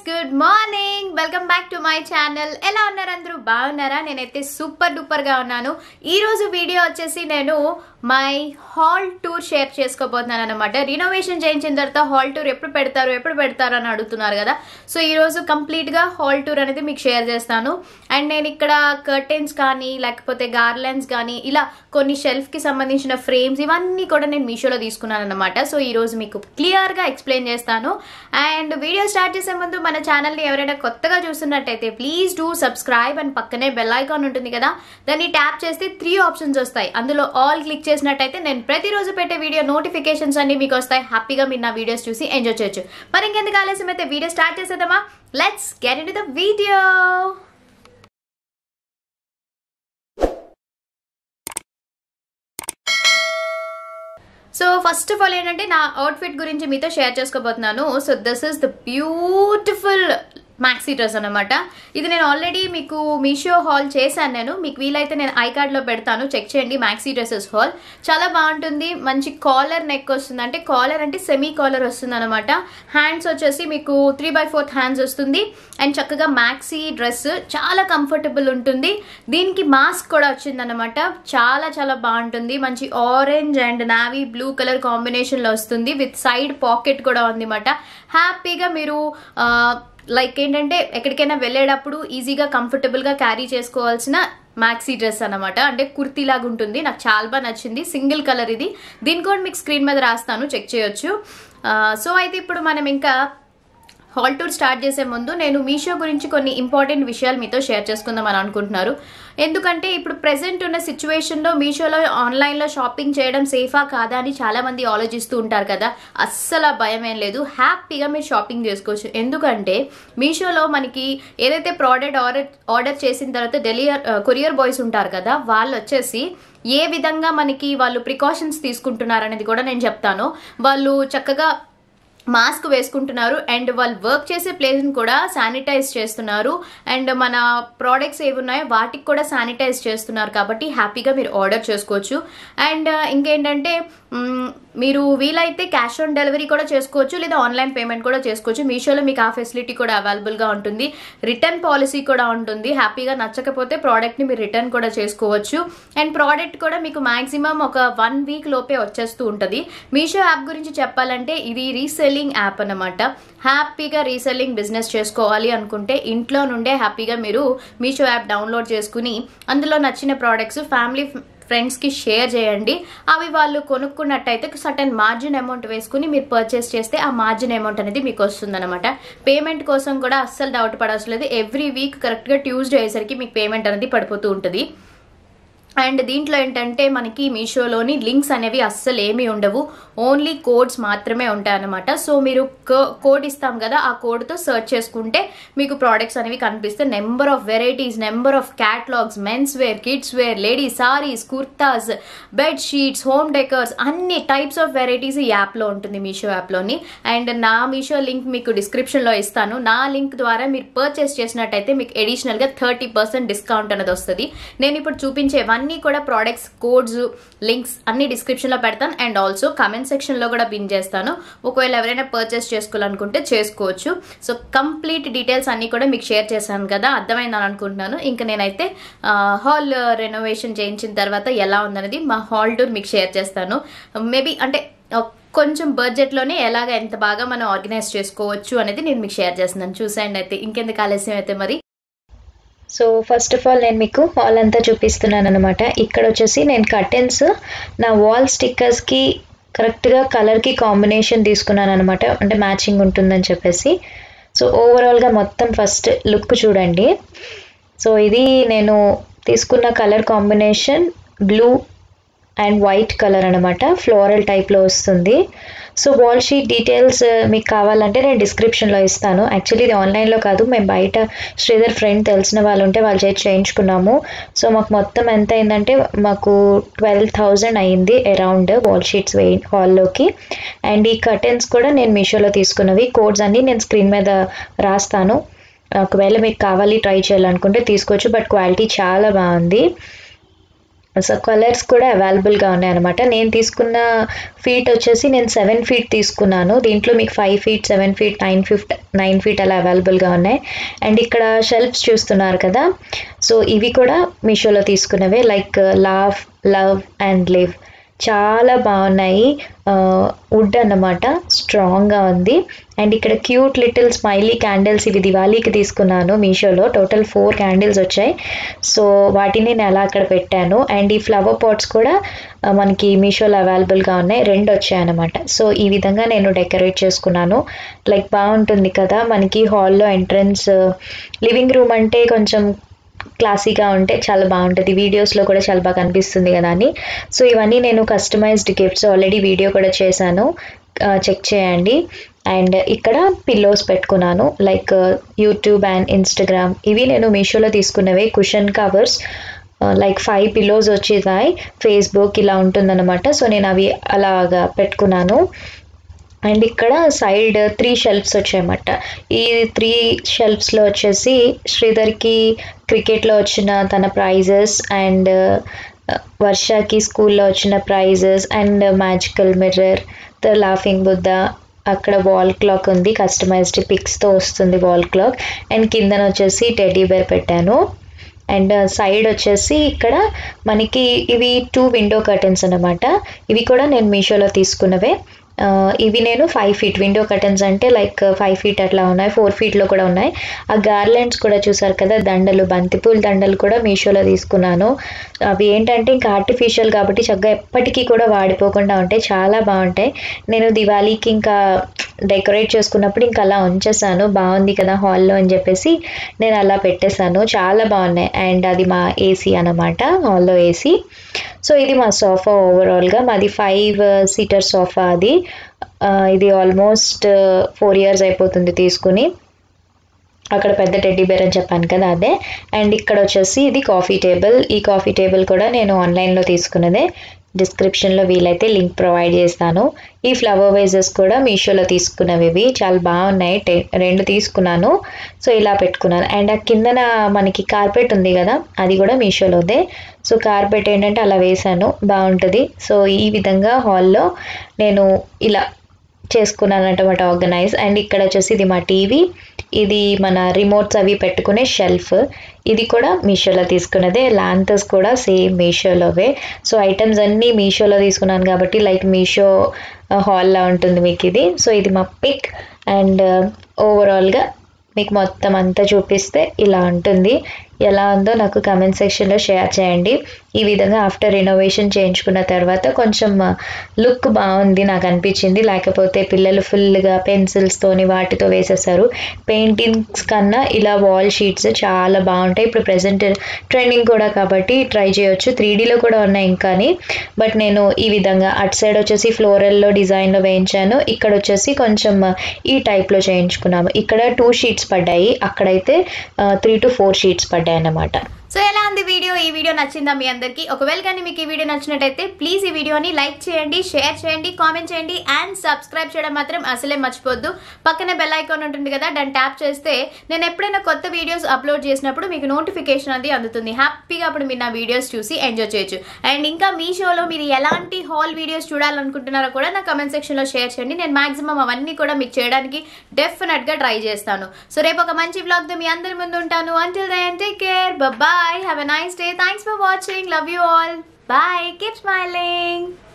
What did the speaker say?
Good morning, welcome back to my channel. ఎలా ఉన్నారు అందరూ? బాగున్నారా? నేనైతే సూపర్ డూపర్ గా ఉన్నాను. ఈ రోజు వీడియో వచ్చేసి నేను మై హాల్ టూర్ షేర్ చేసుకోబోతున్నాను అనమాట. రినోవేషన్ చేయించిన తర్వాత హాల్ టూర్ ఎప్పుడు పెడతారు అని అడుగుతున్నారు కదా. సో ఈ రోజు కంప్లీట్ గా హాల్ టూర్ అనేది మీకు షేర్ చేస్తాను. అండ్ నేను ఇక్కడ కర్టెన్స్ కానీ లేకపోతే గార్లెండ్స్ కానీ ఇలా కొన్ని షెల్ఫ్ కి సంబంధించిన ఫ్రేమ్స్ ఇవన్నీ కూడా నేను మీషోలో తీసుకున్నాను అనమాట. సో ఈ రోజు మీకు క్లియర్ గా ఎక్స్ప్లెయిన్ చేస్తాను. అండ్ వీడియో స్టార్ట్ చేసే ముందు మన ఛానల్ ని ఎవరైనా కొత్తగా చూస్తున్నట్టయితే ప్లీజ్ డూ సబ్స్క్రైబ్ అండ్ పక్కనే బెల్ ఐకాన్ ఉంటుంది కదా, దాన్ని ట్యాప్ చేస్తే 3 ఆప్షన్స్ వస్తాయి. అందులో ఆల్ క్లిక్ చేసినట్టయితే నేను ప్రతిరోజు పెట్టే వీడియో నోటిఫికేషన్స్ అన్ని మీకు వస్తాయి. హ్యాపీగా మీరు నా వీడియోస్ చూసి ఎంజాయ్ చేయొచ్చు. మరి ఇంకెందుకు ఆలస్యం అయితే వీడియో స్టార్ట్ చేసేద్దామా? Let's get into the video. So first of all ఏంటంటే నా అవుట్ఫిట్ గురించి మీతో షేర్ చేసుకోబోతున్నాను. So this is the beautiful maxi dress అనమాట. ఇది నేను ఆల్రెడీ మీకు మీషో హాల్ చేశాను. నేను మీకు వీలైతే నేను ఐ కార్డ్ లో పెడతాను, చెక్ చేయండి. మ్యాక్సీ డ్రెస్సెస్ హాల్ చాలా బాగుంటుంది. మంచి కాలర్ నెక్ వస్తుంది, అంటే కాలర్ అంటే సెమీ కాలర్ వస్తుంది అనమాట. హ్యాండ్స్ వచ్చేసి మీకు 3/4 హ్యాండ్స్ వస్తుంది. అండ్ చక్కగా మ్యాక్సీ డ్రెస్ చాలా కంఫర్టబుల్ ఉంటుంది. దీనికి మాస్క్ కూడా వచ్చింది అనమాట. చాలా చాలా బాగుంటుంది. మంచి orange and navy blue colour combination లో వస్తుంది. విత్ సైడ్ పాకెట్ కూడా ఉంది అనమాట. హ్యాపీగా మీరు లైక్ ఏంటంటే ఎక్కడికైనా వెళ్ళేటప్పుడు ఈజీగా కంఫర్టబుల్ గా క్యారీ చేసుకోవాల్సిన మ్యాక్సీ డ్రెస్ అనమాట. అంటే కుర్తీ లాగా ఉంటుంది. నాకు చాలా బాగా నచ్చింది. సింగిల్ కలర్ ఇది. దీని కూడా మీకు స్క్రీన్ మీద రాస్తాను, చెక్ చేయొచ్చు. సో అయితే ఇప్పుడు మనం ఇంకా హాల్ టూర్ స్టార్ట్ చేసే ముందు నేను మీషో గురించి కొన్ని ఇంపార్టెంట్ విషయాలు మీతో షేర్ చేసుకుందాం అని అనుకుంటున్నారు. ఎందుకంటే ఇప్పుడు ప్రెసెంట్ ఉన్న సిచ్యువేషన్లో మీషోలో ఆన్లైన్లో షాపింగ్ చేయడం సేఫా కాదా అని చాలా మంది ఆలోచిస్తూ ఉంటారు కదా. అస్సలు భయం ఏం లేదు, హ్యాపీగా మీరు షాపింగ్ చేసుకోవచ్చు. ఎందుకంటే మీషోలో మనకి ఏదైతే ప్రోడక్ట్ ఆర్డర్ చేసిన తర్వాత కొరియర్ బాయ్స్ ఉంటారు కదా, వాళ్ళు వచ్చేసి ఏ విధంగా మనకి వాళ్ళు ప్రికాషన్స్ తీసుకుంటున్నారు అనేది కూడా నేను చెప్తాను. వాళ్ళు చక్కగా మాస్క్ వేసుకుంటున్నారు అండ్ వాళ్ళు వర్క్ చేసే ప్లేస్ని కూడా శానిటైజ్ చేస్తున్నారు. అండ్ మన ప్రోడక్ట్స్ ఏవి ఉన్నాయో వాటికి కూడా శానిటైజ్ చేస్తున్నారు. కాబట్టి హ్యాపీగా మీరు ఆర్డర్ చేసుకోవచ్చు. అండ్ ఇంకేంటంటే మీరు వీలైతే క్యాష్ ఆన్ డెలివరీ కూడా చేసుకోవచ్చు, లేదా ఆన్లైన్ పేమెంట్ కూడా చేసుకోవచ్చు. మీషోలో మీకు ఆ ఫెసిలిటీ కూడా అవైలబుల్గా ఉంటుంది. రిటర్న్ పాలసీ కూడా ఉంటుంది. హ్యాపీగా నచ్చకపోతే ప్రోడక్ట్ని మీరు రిటర్న్ కూడా చేసుకోవచ్చు. అండ్ ప్రోడక్ట్ కూడా మీకు మాక్సిమం ఒక 1 వీక్ లోపే వచ్చేస్తూ ఉంటుంది. మీషో యాప్ గురించి చెప్పాలంటే ఇది రీసెల్లింగ్ యాప్ అన్నమాట. హ్యాపీగా రీసెల్లింగ్ బిజినెస్ చేసుకోవాలి అనుకుంటే ఇంట్లో నుండే హ్యాపీగా మీరు మీషో యాప్ డౌన్లోడ్ చేసుకుని అందులో నచ్చిన ప్రోడక్ట్స్ ఫ్యామిలీ ఫ్రెండ్స్కి షేర్ చేయండి. అవి వాళ్ళు కొనుక్కున్నట్టయితే సర్టెన్ మార్జిన్ అమౌంట్ వేసుకుని మీరు పర్చేస్ చేస్తే ఆ మార్జిన్ అమౌంట్ అనేది మీకు వస్తుంది అనమాట. పేమెంట్ కోసం కూడా అస్సలు డౌట్ పడాల్సిన లేదు. ఎవ్రీ వీక్ కరెక్ట్గా ట్యూస్డే అయ్యేసరికి మీకు పేమెంట్ అనేది పడిపోతూ ఉంటుంది. అండ్ దీంట్లో ఏంటంటే మనకి మీషోలోని లింక్స్ అనేవి అస్సలు ఏమీ ఉండవు, ఓన్లీ కోడ్స్ మాత్రమే ఉంటాయన్నమాట. సో మీరు కోడ్ ఇస్తాం కదా, ఆ కోడ్తో సర్చ్ చేసుకుంటే మీకు ప్రోడక్ట్స్ అనేవి కనిపిస్తే number of varieties, number of catalogues, men's wear, kids wear, ladies saris, kurtas, bed sheets, home decors, అన్ని టైప్స్ ఆఫ్ వెరైటీస్ ఈ యాప్లో ఉంటుంది, మీషో యాప్లోని. అండ్ నా మీషో లింక్ మీకు డిస్క్రిప్షన్లో ఇస్తాను. నా లింక్ ద్వారా మీరు పర్చేస్ చేసినట్టయితే మీకు అడిషనల్గా 30% డిస్కౌంట్ అనేది వస్తుంది. నేను ఇప్పుడు చూపించేవన్నీ కూడా ప్రోడక్ట్స్ కోడ్స్ లింక్స్ అన్ని డిస్క్రిప్షన్ లో పెడతాను. అండ్ ఆల్సో కమెంట్ సెక్షన్ లో కూడా పిన్ చేస్తాను. ఒకవేళ ఎవరైనా పర్చేస్ చేసుకోవాలనుకుంటే చేసుకోవచ్చు. సో కంప్లీట్ డీటెయిల్స్ అన్ని కూడా మీకు షేర్ చేశాను కదా, అర్థమైందని అనుకుంటున్నాను. ఇంకా నేనైతే హాల్ రెనోవేషన్ చేయించిన తర్వాత ఎలా ఉందనేది మా హాల్ టూర్ మీకు షేర్ చేస్తాను. మేబీ అంటే కొంచెం బడ్జెట్లోనే ఎంత బాగా మనం ఆర్గనైజ్ చేసుకోవచ్చు అనేది నేను మీకు షేర్ చేస్తున్నాను. చూసేయండి. అయితే ఇంకెందుకు ఆలస్యం అయితే మరి. సో ఫస్ట్ ఆఫ్ ఆల్ నేను మీకు హాల్ అంతా చూపిస్తున్నాను అనమాట. ఇక్కడ వచ్చేసి నేను కర్టెన్స్ నా వాల్ స్టిక్కర్స్కి కరెక్ట్గా కలర్కి కాంబినేషన్ తీసుకున్నాను అనమాట, అంటే మ్యాచింగ్ ఉంటుందని చెప్పేసి. సో ఓవరాల్గా మొత్తం ఫస్ట్ లుక్ చూడండి. సో ఇది నేను తీసుకున్న colour combination blue and white colour అనమాట, ఫ్లోరల్ టైప్లో వస్తుంది. సో వాల్ షీట్ డీటెయిల్స్ మీకు కావాలంటే నేను డిస్క్రిప్షన్లో ఇస్తాను. యాక్చువల్లీ ఇది ఆన్లైన్లో కాదు, మేము బయట శ్రీధర్ ఫ్రెండ్ తెలిసిన వాళ్ళు ఉంటే వాళ్ళ చేతి చేయించుకున్నాము. సో మాకు మొత్తం ఎంత అయిందంటే మాకు 12,000 అయింది అరౌండ్ వాల్ షీట్స్ హాల్లోకి. అండ్ ఈ కర్టెన్స్ కూడా నేను మీషోలో తీసుకున్నవి. కోడ్స్ అన్నీ నేను స్క్రీన్ మీద రాస్తాను. ఒకవేళ మీకు కావాలి ట్రై చేయాలనుకుంటే తీసుకోవచ్చు. బట్ క్వాలిటీ చాలా బాగుంది. సో కలర్స్ కూడా అవైలబుల్గా ఉన్నాయన్నమాట. నేను తీసుకున్న ఫీట్ వచ్చేసి నేను 7 ఫీట్ తీసుకున్నాను. దీంట్లో మీకు 5 ఫీట్, 7 ఫీట్, 9 ఫీట్ అలా అవైలబుల్గా ఉన్నాయి. అండ్ ఇక్కడ షెల్ఫ్స్ చూస్తున్నారు కదా, సో ఇవి కూడా మీషోలో తీసుకున్నవే. లైక్ లవ్ అండ్ లివ్ చాలా బాగున్నాయి. వుడ్ అన్నమాట, స్ట్రాంగ్గా ఉంది. అండ్ ఇక్కడ క్యూట్ లిటిల్ స్మైలీ క్యాండిల్స్, ఇవి దివాళీకి తీసుకున్నాను మీషోలో. టోటల్ 4 క్యాండిల్స్ వచ్చాయి. సో వాటిని నేను అలా అక్కడ పెట్టాను. అండ్ ఈ ఫ్లవర్ పాట్స్ కూడా మనకి మీషోలో అవైలబుల్గా ఉన్నాయి, 2 వచ్చాయి అన్నమాట. సో ఈ విధంగా నేను డెకరేట్ చేసుకున్నాను. లైక్ బాగుంటుంది కదా మనకి హాల్లో ఎంట్రన్స్. లివింగ్ రూమ్ అంటే కొంచెం క్లాసీగా ఉంటే చాలా బాగుంటుంది, వీడియోస్లో కూడా చాలా బాగా కనిపిస్తుంది కదా అని. సో ఇవన్నీ నేను కస్టమైజ్డ్ గిఫ్ట్స్ ఆల్రెడీ వీడియో కూడా చేశాను, చెక్ చేయండి. అండ్ ఇక్కడ పిల్లోస్ పెట్టుకున్నాను, లైక్ యూట్యూబ్ అండ్ ఇన్స్టాగ్రామ్. ఇవి నేను మీషోలో తీసుకున్నవే, కుషన్ కవర్స్. లైక్ 5 పిల్లోస్ వచ్చేసాయి, ఫేస్బుక్ ఇలా ఉంటుందన్నమాట. సో నేను అవి అలాగా పెట్టుకున్నాను. అండ్ ఇక్కడ సైడ్ 3 షెల్ఫ్స్ వచ్చాయన్నమాట. ఈ 3 షెల్ఫ్స్లో వచ్చేసి శ్రీధర్కి క్రికెట్లో వచ్చిన తన ప్రైజెస్, అండ్ వర్షకి స్కూల్లో వచ్చిన prizes, and magical mirror, the laughing Buddha, అక్కడ వాల్ క్లాక్ ఉంది, కస్టమైజ్డ్ పిక్స్తో వస్తుంది వాల్ క్లాక్. అండ్ కిందన వచ్చేసి టెడ్డీ బేర్ పెట్టాను. అండ్ సైడ్ వచ్చేసి ఇక్కడ మనకి ఇవి 2 విండో కర్టన్స్ అన్నమాట. ఇవి కూడా నేను మీషోలో తీసుకున్నవే. ఇవి నేను 5 ఫీట్ విండో కర్టన్స్, అంటే లైక్ 5 ఫీట్ అట్లా ఉన్నాయి, 4 ఫీట్లో కూడా ఉన్నాయి. ఆ గార్లెండ్స్ కూడా చూసారు కదా, దండలు, బంతిపూల దండలు కూడా మీషోలో తీసుకున్నాను. అవి ఏంటంటే ఇంకా ఆర్టిఫిషియల్ కాబట్టి చక్కగా ఎప్పటికీ కూడా వాడిపోకుండా ఉంటాయి, చాలా బాగుంటాయి. నేను దివాళీకి ఇంకా డెకరేట్ చేసుకున్నప్పుడు ఇంకా అలా ఉంచేసాను, బాగుంది కదా హాల్లో అని చెప్పేసి నేను అలా పెట్టేశాను, చాలా బాగున్నాయి. అండ్ అది మా ఏసీ అన్నమాట, హాల్లో ఏసీ. సో ఇది మా సోఫా, ఓవరాల్గా మాది 5 సీటర్ సోఫా. అది ఇది ఆల్మోస్ట్ 4 ఇయర్స్ అయిపోతుంది తీసుకుని. అక్కడ పెద్ద టెడ్డీ బేర్ అని చెప్పాను కదా, అదే. అండ్ ఇక్కడ వచ్చేసి ఇది కాఫీ టేబుల్. ఈ కాఫీ టేబుల్ కూడా నేను ఆన్లైన్లో తీసుకున్నదే, డిస్క్రిప్షన్లో వీలైతే లింక్ ప్రొవైడ్ చేస్తాను. ఈ ఫ్లవర్ వైజెస్ కూడా మీషోలో తీసుకున్నవి, ఇవి చాలా బాగున్నాయి, 2 తీసుకున్నాను. సో ఇలా పెట్టుకున్నాను. అండ్ ఆ కిందన మనకి కార్పెట్ ఉంది కదా, అది కూడా మీషోలోదే. సో కార్పెట్ ఏంటంటే అలా వేసాను, బాగుంటుంది. సో ఈ విధంగా హాల్లో నేను ఇలా చేసుకున్నాను అన్నమాట, ఆర్గనైజ్. అండ్ ఇక్కడ వచ్చేసి ఇది మా టీవీ, ఇది మన రిమోట్స్ అవి పెట్టుకునే షెల్ఫ్, ఇది కూడా మీషోలో తీసుకున్నదే. లాంతర్స్ కూడా సేమ్ మీషోలోవే. సో ఐటమ్స్ అన్నీ మీషోలో తీసుకున్నాను కాబట్టి లైక్ మీషో హాల్లో ఉంటుంది మీకు ఇది. సో ఇది మా పిక్. అండ్ ఓవరాల్గా మీకు మొత్తం అంతా చూపిస్తే ఇలా ఉంటుంది. ఎలా ఉందో నాకు కమెంట్ సెక్షన్లో షేర్ చేయండి. ఈ విధంగా ఆఫ్టర్ రినోవేషన్ చేయించుకున్న తర్వాత కొంచెం లుక్ బాగుంది నాకు అనిపించింది. లేకపోతే పిల్లలు ఫుల్గా పెన్సిల్స్తోని వాటితో వేసేసారు. పెయింటింగ్స్ కన్నా ఇలా వాల్ షీట్స్ చాలా బాగుంటాయి. ఇప్పుడు ప్రెజెంట్ ట్రెండింగ్ కూడా కాబట్టి ట్రై చేయొచ్చు. 3Dలో కూడా ఉన్నాయి ఇంకాని, బట్ నేను ఈ విధంగా అటు సైడ్ వచ్చేసి ఫ్లోరల్లో డిజైన్లో వేయించాను, ఇక్కడ వచ్చేసి కొంచెం ఈ టైప్లో చేయించుకున్నాము. ఇక్కడ 2 షీట్స్ పడ్డాయి, అక్కడైతే 3 to 4 షీట్స్ పడ్డాయి అన్నమాట. సో ఎలా ఉంది వీడియో? ఈ వీడియో నచ్చిందా మీ అందరికీ? ఒకవేళ కానీ మీకు ఈ వీడియో నచ్చినట్టయితే ప్లీజ్ ఈ వీడియోని లైక్ చేయండి, షేర్ చేయండి, కామెంట్ చేయండి అండ్ సబ్స్క్రైబ్ చేయడం మాత్రం అసలే మర్చిపోద్దు. పక్కనే బెల్ ఐకాన్ ఉంటుంది కదా, దాన్ని ట్యాప్ చేస్తే నేను ఎప్పుడైనా కొత్త వీడియోస్ అప్లోడ్ చేసినప్పుడు మీకు నోటిఫికేషన్ అది అందుతుంది. హ్యాపీగా అప్పుడు మీరు నా వీడియోస్ చూసి ఎంజాయ్ చేయొచ్చు. అండ్ ఇంకా మీషోలో మీరు ఎలాంటి హాల్ వీడియోస్ చూడాలనుకుంటున్నారో కూడా నా కమెంట్ సెక్షన్లో షేర్ చేయండి. నేను మాక్సిమం అవన్నీ కూడా మీకు చేయడానికి డెఫినెట్గా ట్రై చేస్తాను. సో రేపు ఒక మంచి వ్లాగ్తో మీ అందరి ముందు ఉంటాను. Until then, take care. Bye-bye. Have a nice day. Thanks for watching. Love you all. Bye. Keep smiling.